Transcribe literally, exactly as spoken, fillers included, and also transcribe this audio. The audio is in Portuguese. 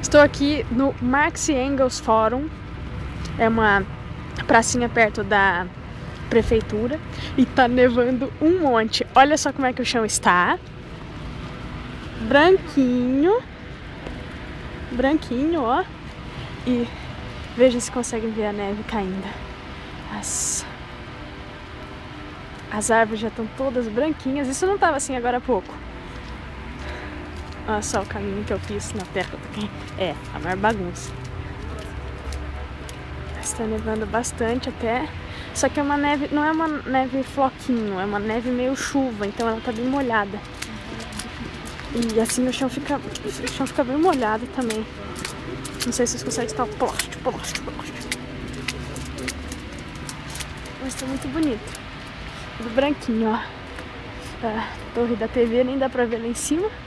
Estou aqui no Marx Engels Forum, é uma pracinha perto da prefeitura e tá nevando um monte. Olha só como é que o chão está. Branquinho, branquinho, ó. E veja se conseguem ver a neve caindo. As, As árvores já estão todas branquinhas. Isso não estava assim agora há pouco. Olha só o caminho que eu fiz na terra. É, a maior bagunça. Está nevando bastante até. Só que é uma neve, não é uma neve floquinho, é uma neve meio chuva, então ela tá bem molhada. E assim o chão fica, o chão fica bem molhado também. Não sei se vocês conseguem estar plástico, plástico, plástico. Mas tá muito bonito. Tudo branquinho, ó. A torre da T V nem dá pra ver lá em cima.